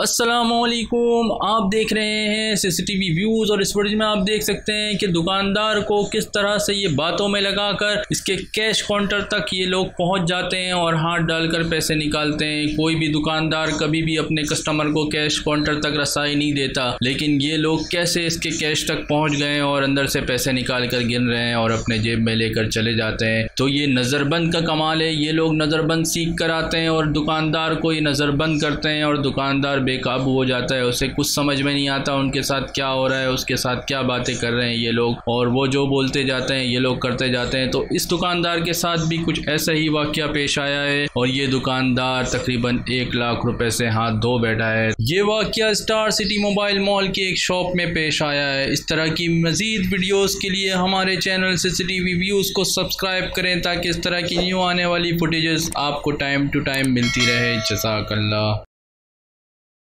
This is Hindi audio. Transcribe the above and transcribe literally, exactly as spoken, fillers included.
अस्सलामुअलैकुम, आप देख रहे हैं सीसीटीवी व्यूज़ और इस फुटेज में आप देख सकते हैं कि दुकानदार को किस तरह से ये बातों में लगाकर इसके कैश काउंटर तक ये लोग पहुंच जाते हैं और हाथ डालकर पैसे निकालते हैं। कोई भी दुकानदार कभी भी अपने कस्टमर को कैश काउंटर तक रसाई नहीं देता, लेकिन ये लोग कैसे इसके कैश तक पहुँच गए और अंदर से पैसे निकाल कर गिन रहे हैं और अपने जेब में लेकर चले जाते हैं। तो ये नज़रबंद का कमाल है। ये लोग नज़रबंद सीख कर आते हैं और दुकानदार को ये नज़रबंद करते हैं और दुकानदार बेकाबू हो जाता है। उसे कुछ समझ में नहीं आता उनके साथ क्या हो रहा है, उसके साथ क्या बातें कर रहे हैं ये लोग, और वो जो बोलते जाते हैं ये लोग करते जाते हैं। तो इस दुकानदार के साथ भी कुछ ऐसा ही वाकया पेश आया है और ये दुकानदार तकरीबन एक लाख रुपए से हाथ धो बैठा है। ये वाकया स्टार सिटी मोबाइल मॉल की एक शॉप में पेश आया है। इस तरह की मजीद वीडियोस के लिए हमारे चैनल सीसीटीवी व्यूज़ को सब्सक्राइब करें ताकि इस तरह की न्यू आने वाली फुटेजेस आपको टाइम टू टाइम मिलती रहे। जज़ाकल्लाह।